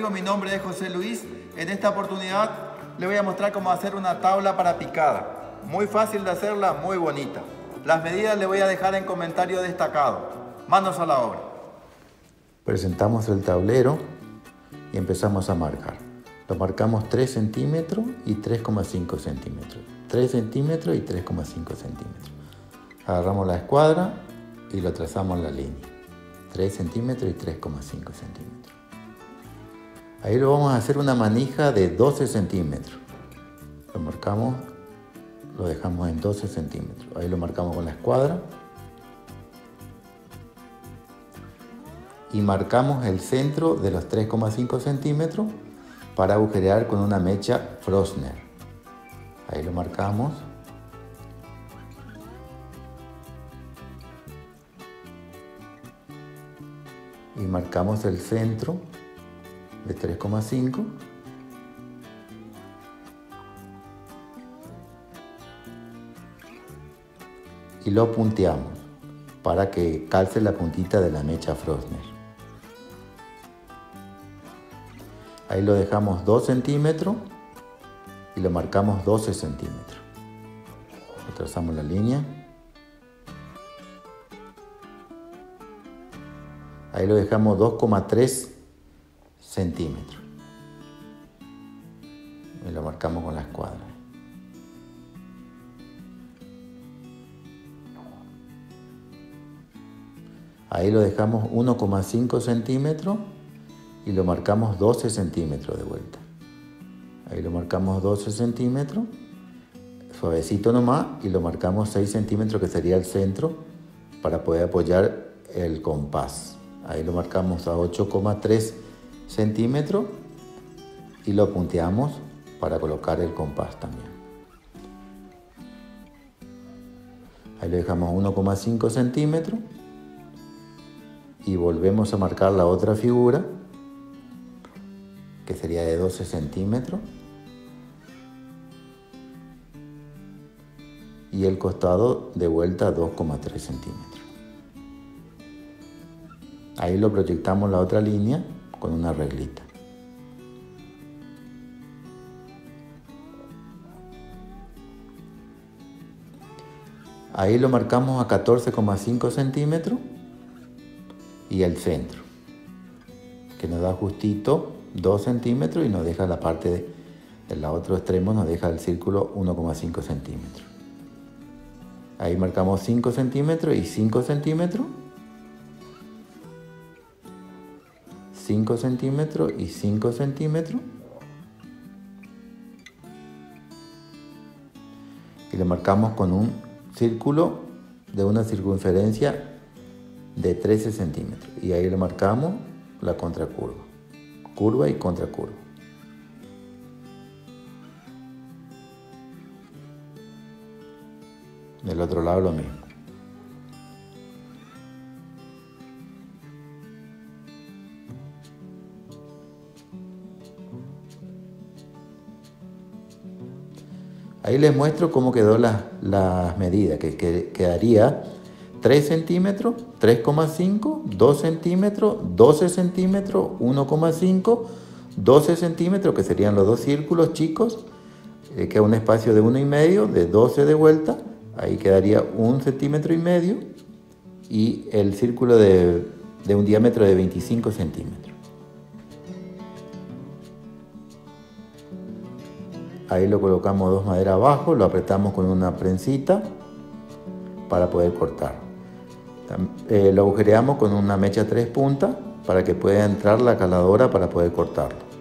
amigos? Mi nombre es José Luis. En esta oportunidad les voy a mostrar cómo hacer una tabla para picada. Muy fácil de hacerla, muy bonita. Las medidas les voy a dejar en comentario destacado. Manos a la obra. Presentamos el tablero y empezamos a marcar. Lo marcamos 3 centímetros y 3,5 centímetros. 3 centímetros y 3,5 centímetros. Agarramos la escuadra y lo trazamos en la línea. 3 centímetros y 3,5 centímetros. Ahí lo vamos a hacer una manija de 12 centímetros. Lo marcamos, lo dejamos en 12 centímetros. Ahí lo marcamos con la escuadra. Y marcamos el centro de los 3,5 centímetros para agujerear con una mecha Frostner. Ahí lo marcamos. Y marcamos el centro de 3,5. Y lo punteamos para que calce la puntita de la mecha Frostner. Ahí lo dejamos 2 centímetros y lo marcamos 12 centímetros. Trazamos la línea. Ahí lo dejamos 2,3 centímetros. Y lo marcamos con la escuadra. Ahí lo dejamos 1,5 centímetros y lo marcamos 12 centímetros de vuelta. Ahí lo marcamos 12 centímetros, suavecito nomás, y lo marcamos 6 centímetros que sería el centro para poder apoyar el compás. Ahí lo marcamos a 8,3 centímetros y lo punteamos para colocar el compás también. Ahí lo dejamos 1,5 centímetros y volvemos a marcar la otra figura, que sería de 12 centímetros. Y el costado de vuelta 2,3 centímetros. Ahí lo proyectamos la otra línea con una reglita. Ahí lo marcamos a 14,5 centímetros y el centro, que nos da justito 2 centímetros y nos deja la parte del otro extremo, nos deja el círculo 1,5 centímetros. Ahí marcamos 5 centímetros y 5 centímetros. 5 centímetros y 5 centímetros. Y lo marcamos con un círculo de una circunferencia de 13 centímetros. Y ahí lo marcamos la contracurva. Curva y contracurva. Del otro lado lo mismo. Ahí les muestro cómo quedó las medidas, que quedaría 3 centímetros, 3,5, 2 centímetros, 12 centímetros, 1,5, 12 centímetros, que serían los dos círculos chicos, queda un espacio de 1,5, de 12 de vuelta, ahí quedaría 1,5 centímetros y el círculo de un diámetro de 25 centímetros. Ahí lo colocamos dos maderas abajo, lo apretamos con una prensita para poder cortar. Lo agujereamos con una mecha 3 puntas para que pueda entrar la caladora para poder cortarlo.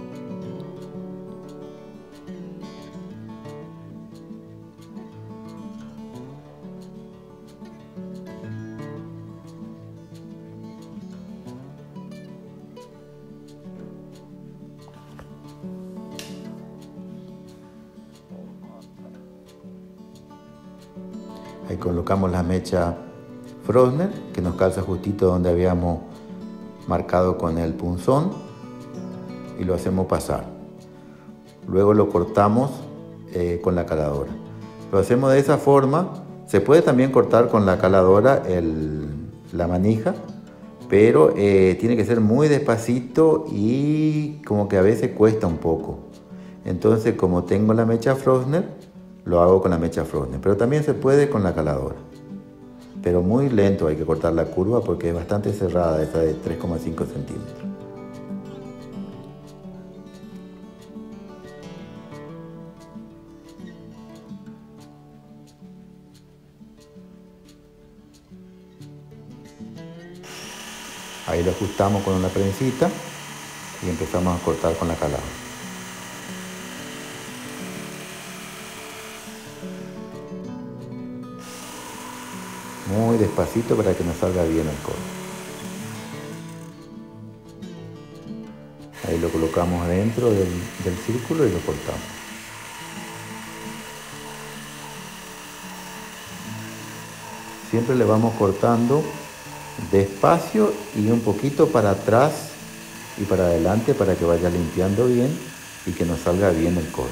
Ahí colocamos la mecha Frostner, que nos calza justito donde habíamos marcado con el punzón, y lo hacemos pasar. Luego lo cortamos con la caladora. Lo hacemos de esa forma. Se puede también cortar con la caladora la manija, pero tiene que ser muy despacito y como que a veces cuesta un poco. Entonces, como tengo la mecha Frosner, lo hago con la mecha Frosner, pero también se puede con la caladora. Pero muy lento hay que cortar la curva porque es bastante cerrada, esa de 3,5 centímetros. Ahí lo ajustamos con una prensita y empezamos a cortar con la caladora. Muy despacito para que nos salga bien el corte. Ahí lo colocamos adentro del círculo y lo cortamos. Siempre le vamos cortando despacio y un poquito para atrás y para adelante para que vaya limpiando bien y que nos salga bien el corte.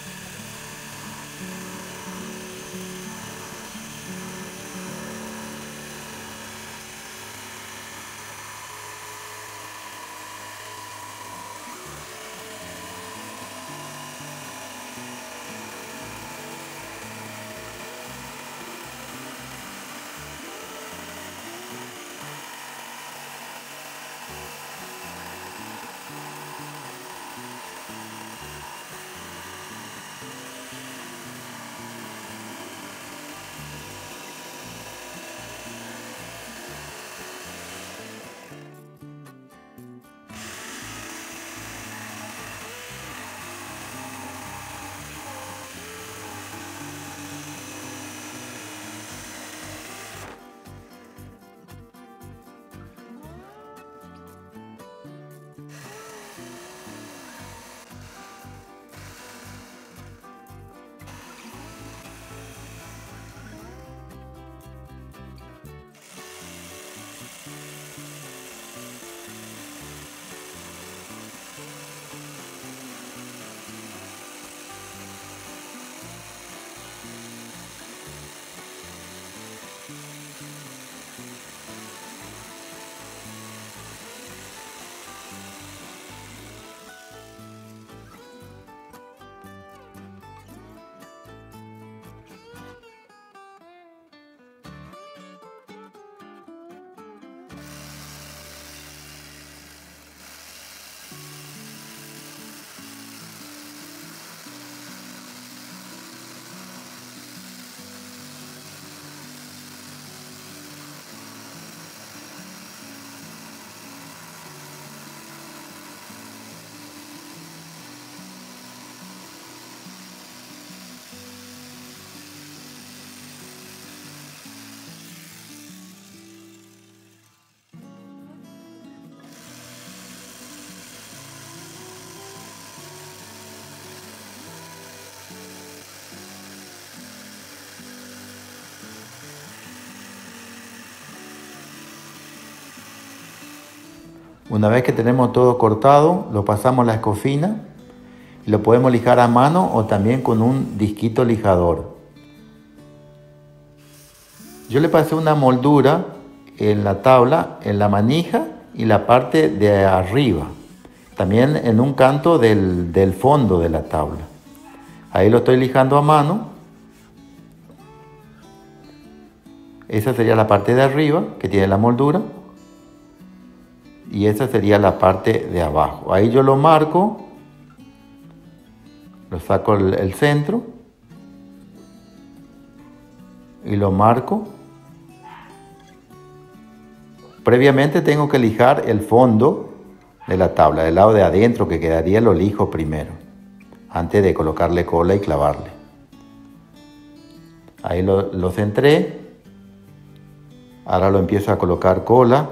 Una vez que tenemos todo cortado, lo pasamos a la escofina y lo podemos lijar a mano o también con un disquito lijador. Yo le pasé una moldura en la tabla, en la manija y la parte de arriba, también en un canto del fondo de la tabla. Ahí lo estoy lijando a mano. Esa sería la parte de arriba que tiene la moldura. Y esa sería la parte de abajo. Ahí yo lo marco, lo saco el centro y lo marco. Previamente tengo que lijar el fondo de la tabla, del lado de adentro que quedaría lo lijo primero, antes de colocarle cola y clavarle. Ahí lo centré. Ahora lo empiezo a colocar cola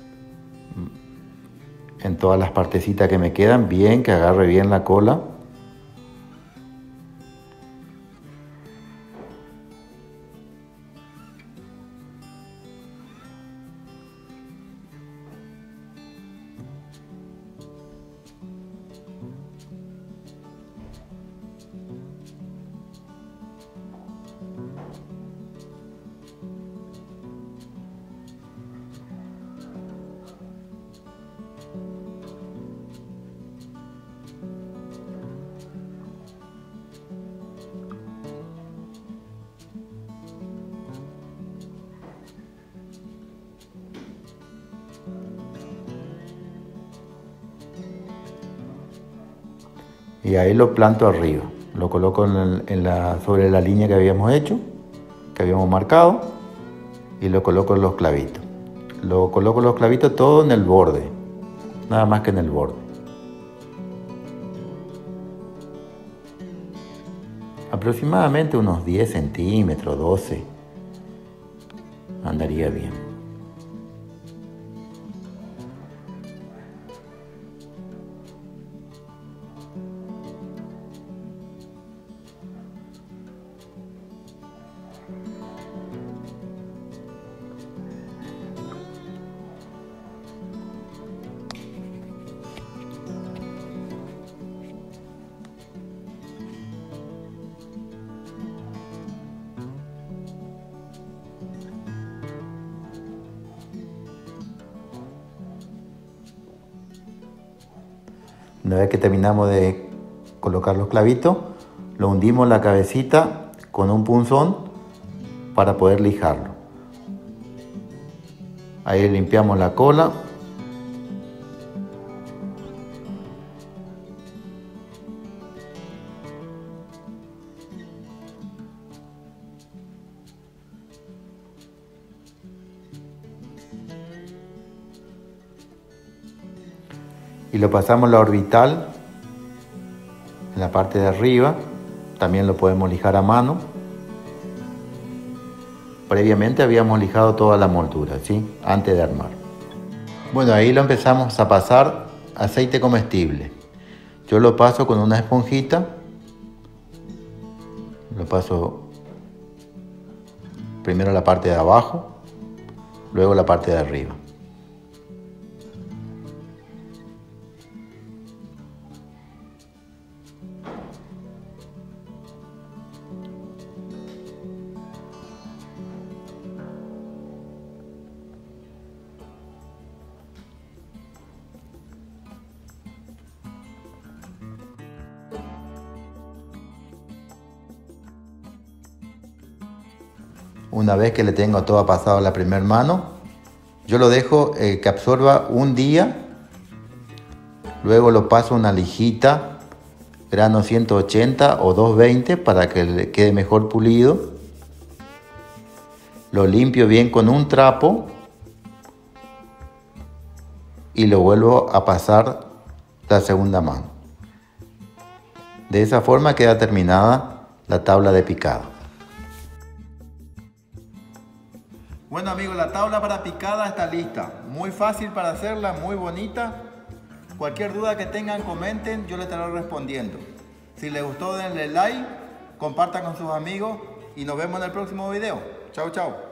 en todas las partecitas que me quedan, bien, que agarre bien la cola. Y ahí lo planto arriba. Lo coloco sobre la línea que habíamos hecho, que habíamos marcado, y lo coloco en los clavitos. Lo coloco los clavitos todo en el borde, nada más que en el borde. Aproximadamente unos 10 centímetros, 12, andaría bien. Una vez que terminamos de colocar los clavitos, lo hundimos la cabecita con un punzón para poder lijarlo. Ahí limpiamos la cola. Y lo pasamos la orbital en la parte de arriba. También lo podemos lijar a mano. Previamente habíamos lijado toda la moldura, ¿sí? Antes de armar. Bueno, ahí lo empezamos a pasar aceite comestible. Yo lo paso con una esponjita. Lo paso primero la parte de abajo, luego la parte de arriba. Una vez que le tengo todo pasado a la primera mano, yo lo dejo que absorba un día. Luego lo paso a una lijita, grano 180 o 220 para que le quede mejor pulido. Lo limpio bien con un trapo y lo vuelvo a pasar la segunda mano. De esa forma queda terminada la tabla de picada. Bueno amigos, la tabla para picada está lista. Muy fácil para hacerla, muy bonita. Cualquier duda que tengan, comenten, yo les estaré respondiendo. Si les gustó, denle like, compartan con sus amigos y nos vemos en el próximo video. Chao, chao.